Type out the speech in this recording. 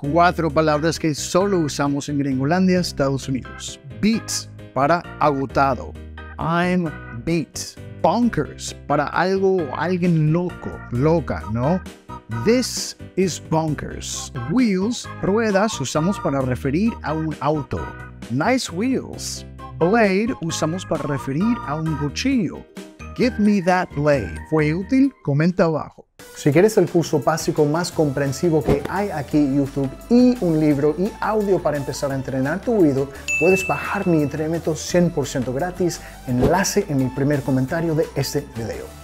4 palabras que solo usamos en Gringolandia, Estados Unidos. Beat, para agotado. I'm beat. Bonkers, para alguien loco, loca, ¿no? This is bonkers. Wheels, ruedas, usamos para referir a un auto. Nice wheels. Blade, usamos para referir a un cuchillo. Give me that blade. ¿Fue útil? Comenta abajo. Si quieres el curso básico más comprensivo que hay aquí en YouTube y un libro y audio para empezar a entrenar tu oído, puedes bajar mi entrenamiento 100% gratis. Enlace en mi primer comentario de este video.